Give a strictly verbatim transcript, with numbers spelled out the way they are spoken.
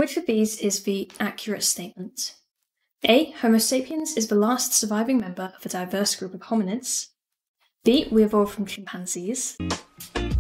Which of these is the accurate statement? A. Homo sapiens is the last surviving member of a diverse group of hominids. B. We evolved from chimpanzees.